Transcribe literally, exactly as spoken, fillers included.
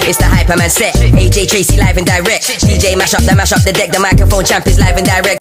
It's the Hyperman set. A J Tracy live and direct. D J mash up the mash up the deck. The microphone champ is live and direct.